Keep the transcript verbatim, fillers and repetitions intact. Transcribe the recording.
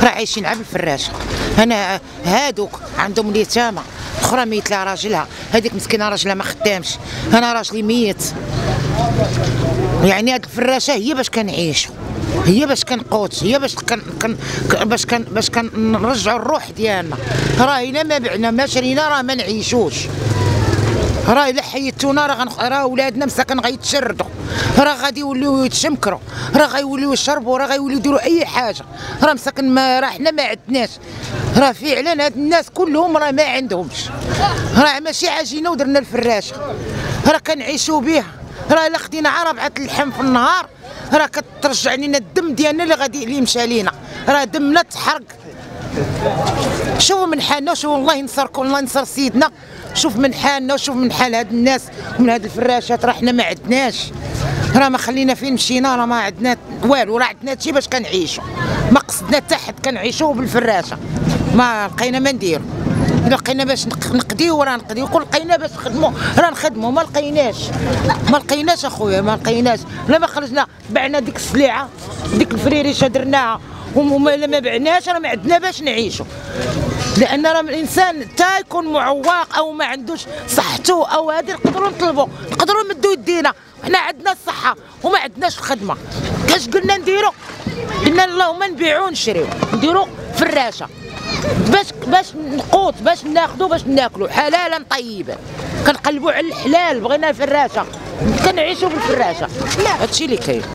راه عايشين على الفراشه. انا هادوك عندهم اليتامى، اخرى ميت لها راجلها، هذيك مسكينه راجلها ما خدامش، انا راجلي ميت. يعني هاد الفراشه هي باش كنعيشوا، هي باش كنقوت، هي باش كن كن باش كن باش كنرجعوا الروح ديالنا. راه الا ما بعنا ما شرينا راه ما نعيشوش. راه الا حيدتونا راه غنخ... راه ولادنا مساكن غيتشردوا، راه غادي يوليو يتشمكروا، راه غيوليو يشربوا، راه غيوليو يديروا اي حاجه. راه مساكن ما راه حنا ما عندناش. راه فعلا هاد الناس كلهم راه ما عندهمش. راه ماشي عاجينا ودرنا الفراشه، راه كنعيشوا بها. راه الا خدينا عا ربعه اللحم في النهار راه كترجع لنا الدم ديالنا اللي غادي اللي مشى لينا، راه دمنا تحرق. شوفوا من حالنا، شوفوا الله ينصركم، الله ينصر سيدنا. شوف من حالنا وشوف من حال هاد الناس ومن هاد الفراشات. راه حنا ما عندناش، راه ما خلينا فين مشينا، راه ما عندنا والو، راه عندنا هادشي باش كنعيشوا. ما قصدنا حتى حد، كنعيشوا بالفراشه. ما لقينا ما نديروا، الا لقينا باش نقديو راه نقديو، كل لقينا باش نخدموا راه نخدموا. ما لقيناش، ما لقيناش اخويا، ما لقيناش. لا ما خرجنا بعنا ديك السليعه، ديك الفريريشه درناها، وما ما بعناش راه ما عندنا باش نعيشوا. لان راه الانسان حتى يكون معوق او ما عندوش صحته او هذه نقدروا نطلبوا، نقدروا نمدوا يدينا. حنا عندنا الصحه وما عندناش الخدمه. كاش قلنا نديروا؟ قلنا اللهم نبيعوا ونشريوا، نديروا فراشه باش باش نقوت، باش ناخذوا، باش ناكلوا حلالا طيبا. كنقلبوا على الحلال، بغينا الفراشه كنعيشوا بالفراشه. هادشي اللي كاين.